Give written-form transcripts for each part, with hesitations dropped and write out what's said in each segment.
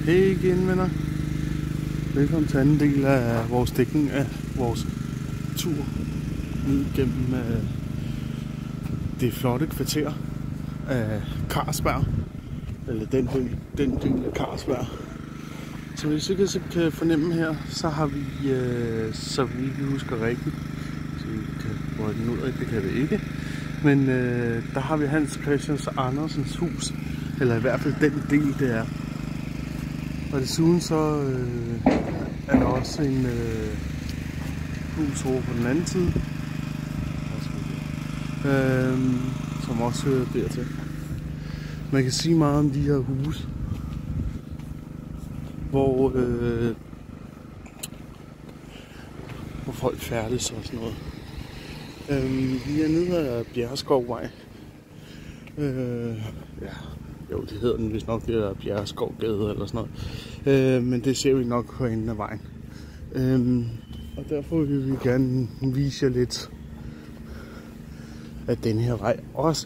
Hej igen, venner. Velkommen til anden del af vores dækning af vores tur ned gennem det flotte kvarter af Carlsberg. Eller den del af Carlsberg. Så hvis I kan fornemme her, så har vi, så vi ikke husker rigtigt, så vi kan brøde den ud af, det kan vi ikke. Men der har vi Hans Christian Andersens hus, eller i hvert fald den del, det er. Og desuden så er der også en hus over på den anden side, som også hører dertil. Man kan sige meget om de her huse, hvor folk færdes og sådan noget. Vi er nede ad Bjerreskovvej. Ja. Jo, det hedder den vist nok, det der Bjerreskovgade eller sådan noget. Men det ser vi nok på enden af vejen. Og derfor vil vi gerne vise jer lidt af den her vej også.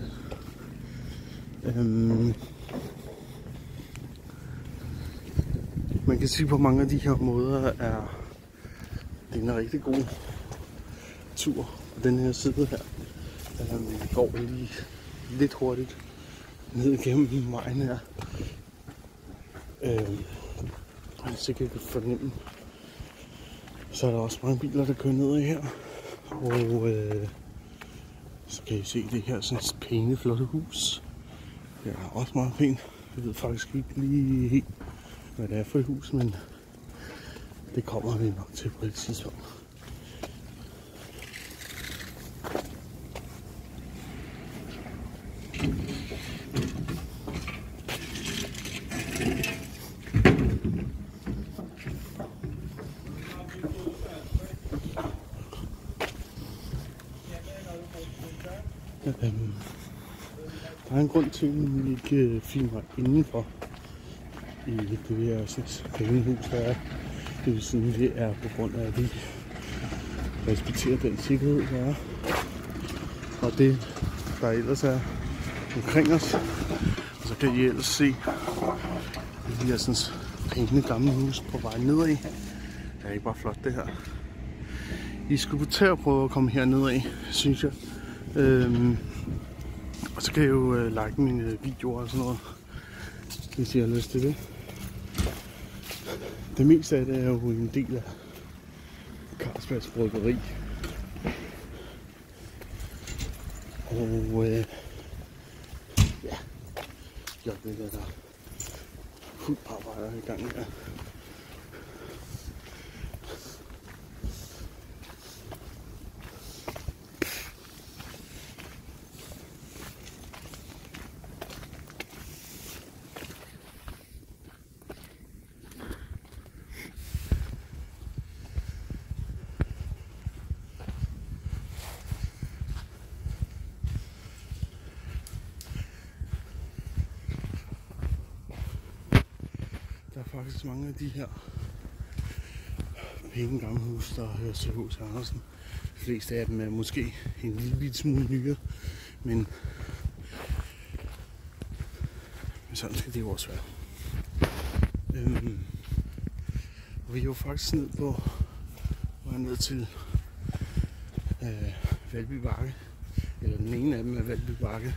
Man kan sige på mange af de her måder er det en rigtig god tur på den her side her. Vi går lige lidt hurtigt ned gennem vejen her. Så kan jeg fornemme, så er der også mange biler, der kører nedad her. Og så kan I se det her sådan pæne, flotte hus. Det er også meget pænt. Jeg ved faktisk ikke lige helt, hvad det er for et hus, men det kommer vi nok til på et tidspunkt. Der er en grund til, at vi ikke filmer indenfor i det her pæne hus, der er. Det vil sige, det er på grund af, at vi respekterer den sikkerhed, der er. Og det, der ellers er omkring os. Og så kan I ellers se de her sådan pæne gamle hus på vej nedad. Det er ikke bare flot, det her. I skulle tage og prøve at komme her nedad, synes jeg. Og så kan jeg jo like mine videoer og sådan noget, hvis I har lyst til det. Det meste af det er jo en del af Carlsbergs bryggeri. Og ja, det er der fuldt arbejder i gang her. Der er faktisk mange af de her pæne gamle huse, der hører til H.C. Andersen. De fleste af dem er måske en lille smule nyere, men sådan skal det jo også være. Og vi er jo faktisk ned til Valby Bakke, eller den ene af dem er Valby Bakke.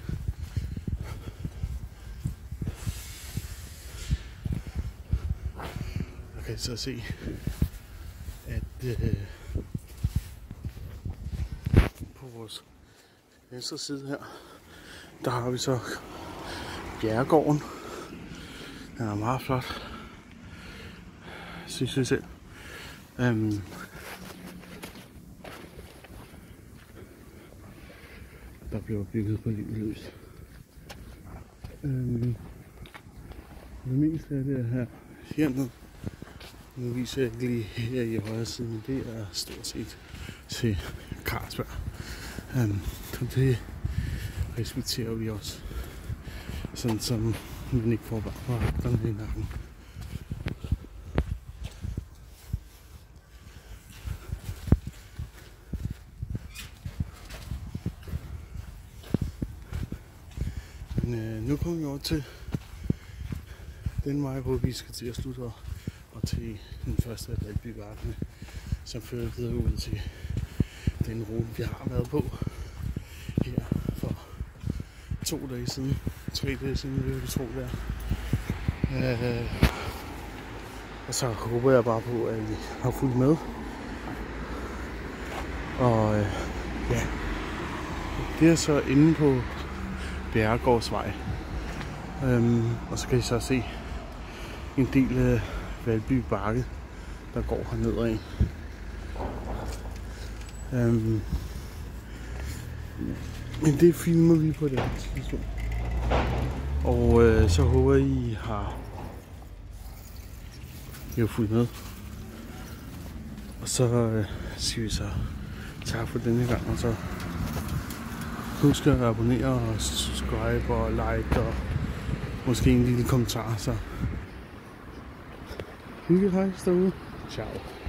Jeg kan så se, at på vores venstre side her, der har vi så Bjerregården. Den er meget flot, synes jeg selv. Der bliver bygget på livet løs. Det meste af det her hernede. Nu viser jeg ikke lige her i højre side, men det er stort set til Carlsberg. Så det respekterer vi også. Sådan som man ikke får vagterne i nakken. Men nu kommer vi over til den vej, hvor vi skal til at slutte og til den første af Valbybakkerne, som fører videre ud til den rute, vi har været på her for 2 dage siden, 3 dage siden, vil jeg tro der. Og så håber jeg bare på, at I har fulgt med. Og ja, det er så inde på Bjerregårdsvej. Og så kan I så se en del af Valby Bakke, der går herned af. Men det filmer vi på det tidspunkt. Og så håber I har fulgt med. Og så siger vi så tak for denne gang, og så husk at abonnere og subscribe og like og måske en lille kommentar. Så hygge hej derude. Ciao.